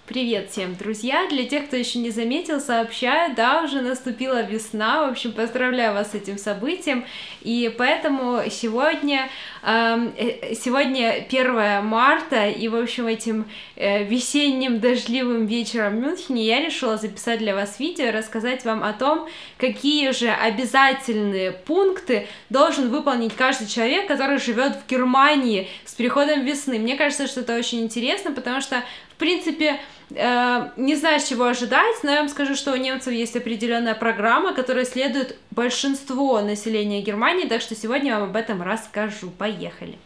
Привет всем, друзья! Для тех, кто еще не заметил, сообщаю, да, уже наступила весна, в общем, поздравляю вас с этим событием, и поэтому сегодня 1 марта, и, в общем, этим весенним дождливым вечером в Мюнхене я решила записать для вас видео, рассказать вам о том, какие же обязательные пункты должен выполнить каждый человек, который живет в Германии с приходом весны. Мне кажется, что это очень интересно, потому что, в принципе, не знаю, с чего ожидать, но я вам скажу, что у немцев есть определенная программа, которая следует большинство населения Германии, так что сегодня я вам об этом расскажу. Поехали!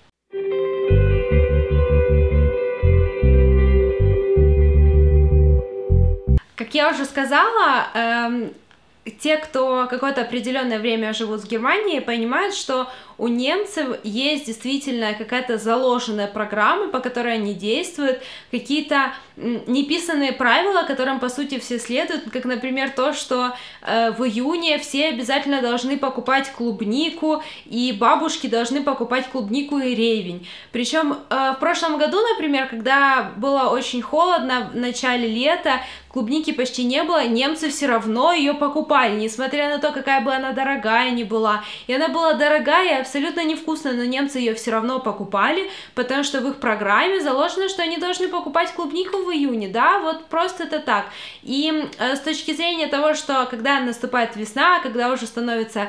Как я уже сказала, те, кто какое-то определенное время живут в Германии, понимают, что у немцев есть действительно какая-то заложенная программа, по которой они действуют, какие-то неписанные правила, которым, по сути, все следуют, как, например, то, что в июне все обязательно должны покупать клубнику, и бабушки должны покупать клубнику и ревень. Причем в прошлом году, например, когда было очень холодно в начале лета, клубники почти не было, немцы все равно ее покупали, несмотря на то, какая бы она дорогая ни была. И она была дорогая и абсолютно невкусная, но немцы ее все равно покупали, потому что в их программе заложено, что они должны покупать клубнику в июне, да, вот просто это так. И с точки зрения того, что когда наступает весна, когда уже становится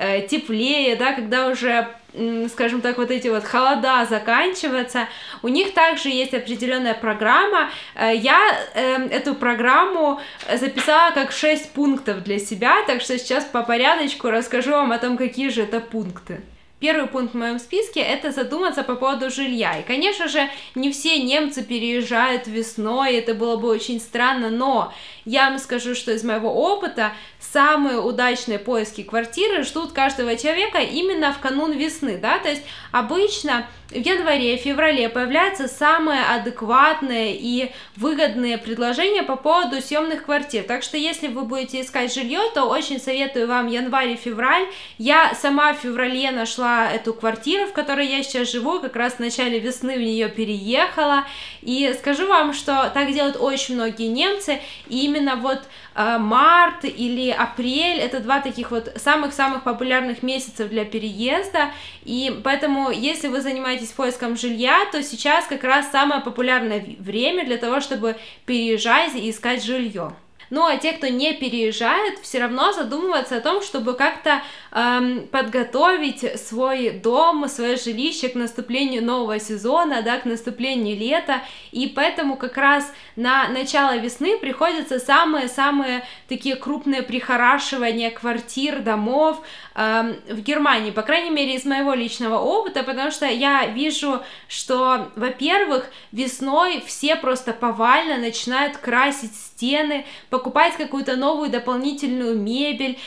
теплее, да, когда уже, скажем так, вот эти вот холода заканчиваются, у них также есть определенная программа. Я эту программу записала как 6 пунктов для себя, так что сейчас по порядочку расскажу вам о том, какие же это пункты. Первый пункт в моем списке — это задуматься по поводу жилья. И, конечно же, не все немцы переезжают весной, это было бы очень странно, но я вам скажу, что из моего опыта самые удачные поиски квартиры ждут каждого человека именно в канун весны, да, то есть обычно в январе-феврале появляются самые адекватные и выгодные предложения по поводу съемных квартир, так что если вы будете искать жилье, то очень советую вам январь и февраль. Я сама в феврале нашла эту квартиру, в которой я сейчас живу, как раз в начале весны в нее переехала, и скажу вам, что так делают очень многие немцы, и именно вот март или апрель — это два таких вот самых-самых популярных месяцев для переезда, и поэтому, если вы занимаетесь поиском жилья, то сейчас как раз самое популярное время для того, чтобы переезжать и искать жилье. Ну а те, кто не переезжает, все равно задумываются о том, чтобы как-то подготовить свой дом, свое жилище к наступлению нового сезона, да, к наступлению лета, и поэтому как раз на начало весны приходятся самые-самые такие крупные прихорашивания квартир, домов в Германии, по крайней мере, из моего личного опыта, потому что я вижу, что, во-первых, весной все просто повально начинают красить стены, покупать какую-то новую дополнительную мебель,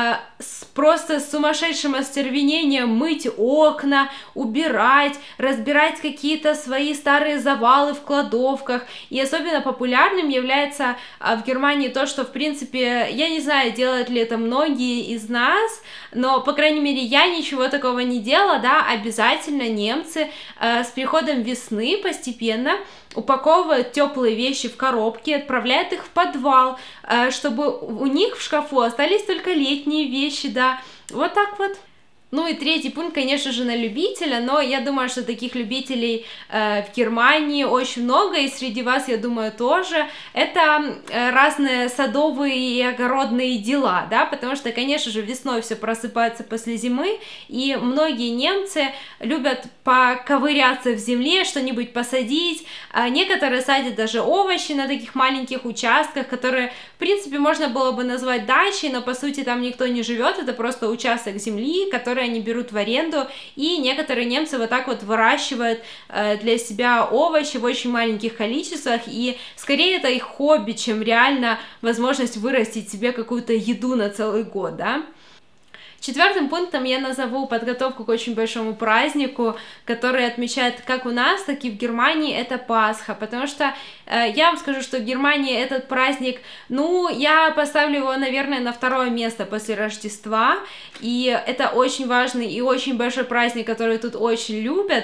просто с сумасшедшим остервенением мыть окна, убирать, разбирать какие-то свои старые завалы в кладовках. И особенно популярным является в Германии то, что, в принципе, я не знаю, делают ли это многие из нас, но, по крайней мере, я ничего такого не делала, да, обязательно немцы с приходом весны постепенно упаковывают теплые вещи в коробки, отправляют их в подвал, чтобы у них в шкафу остались только летние вещи, да, вот так вот. Ну и третий пункт, конечно же, на любителя, но я думаю, что таких любителей в Германии очень много, и среди вас, я думаю, тоже. Это разные садовые и огородные дела, да, потому что, конечно же, весной все просыпается после зимы, и многие немцы любят поковыряться в земле, что-нибудь посадить, некоторые садят даже овощи на таких маленьких участках, которые, в принципе, можно было бы назвать дачей, но, по сути, там никто не живет, это просто участок земли, который они берут в аренду, и некоторые немцы вот так вот выращивают для себя овощи в очень маленьких количествах, и скорее это их хобби, чем реально возможность вырастить себе какую-то еду на целый год, да. Четвертым пунктом я назову подготовку к очень большому празднику, который отмечают как у нас, так и в Германии, это Пасха, потому что я вам скажу, что в Германии этот праздник, ну, я поставлю его, наверное, на второе место после Рождества, и это очень важный и очень большой праздник, который тут очень любят.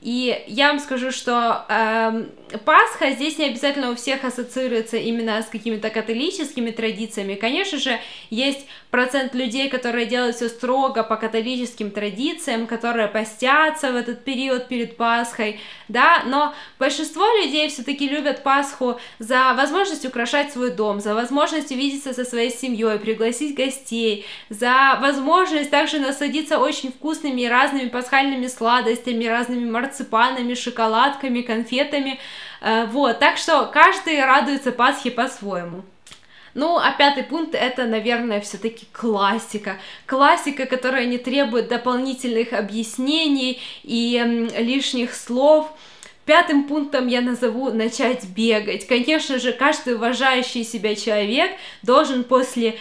И я вам скажу, что Пасха здесь не обязательно у всех ассоциируется именно с какими-то католическими традициями. Конечно же, есть процент людей, которые делают все строго по католическим традициям, которые постятся в этот период перед Пасхой, да, но большинство людей все-таки любят Пасху за возможность украшать свой дом, за возможность увидеться со своей семьей, пригласить гостей, за возможность также насладиться очень вкусными и разными пасхальными сладостями, разными марципанами, шоколадками, конфетами, вот, так что каждый радуется Пасхе по-своему. Ну, а 5-й пункт — это, наверное, все-таки классика. Классика, которая не требует дополнительных объяснений и лишних слов. 5-м пунктом я назову начать бегать. Конечно же, каждый уважающий себя человек должен после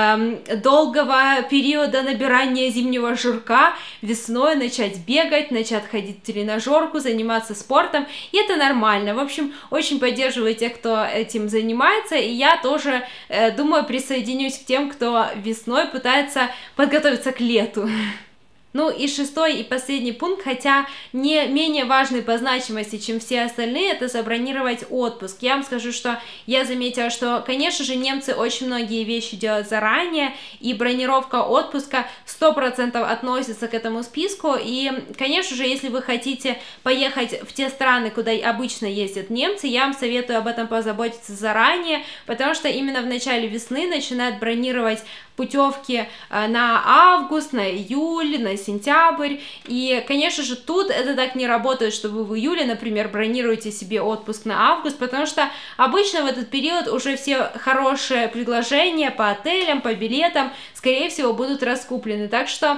долгого периода набирания зимнего жирка весной начать бегать, начать ходить в тренажерку, заниматься спортом, и это нормально. В общем, очень поддерживаю тех, кто этим занимается, и я тоже, думаю, присоединюсь к тем, кто весной пытается подготовиться к лету. Ну и 6-й и последний пункт, хотя не менее важный по значимости, чем все остальные, это забронировать отпуск. Я вам скажу, что я заметила, что, конечно же, немцы очень многие вещи делают заранее, и бронировка отпуска 100% относится к этому списку, и, конечно же, если вы хотите поехать в те страны, куда обычно ездят немцы, я вам советую об этом позаботиться заранее, потому что именно в начале весны начинают бронировать путевки на август, на июль, на сентябрь, и, конечно же, тут это так не работает, что вы в июле, например, бронируете себе отпуск на август, потому что обычно в этот период уже все хорошие предложения по отелям, по билетам, скорее всего, будут раскуплены, так что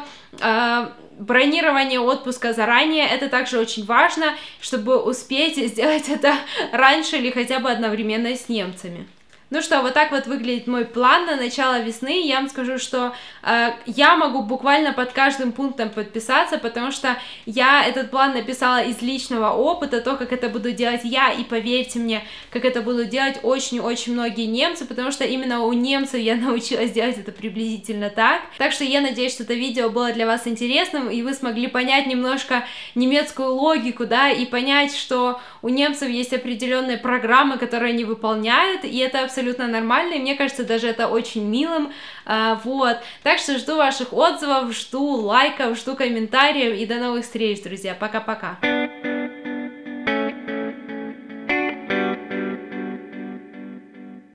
бронирование отпуска заранее — это также очень важно, чтобы успеть сделать это раньше или хотя бы одновременно с немцами. Ну что, вот так вот выглядит мой план на начало весны. Я вам скажу, что я могу буквально под каждым пунктом подписаться, потому что я этот план написала из личного опыта, то, как это буду делать я, и поверьте мне, как это будут делать очень-очень многие немцы, потому что именно у немцев я научилась делать это приблизительно так. Так что я надеюсь, что это видео было для вас интересным, и вы смогли понять немножко немецкую логику, да, и понять, что у немцев есть определенные программы, которые они выполняют, и это абсолютно нормально, и мне кажется, даже это очень милым, вот. Так что жду ваших отзывов, жду лайков, жду комментариев, и до новых встреч, друзья, пока-пока.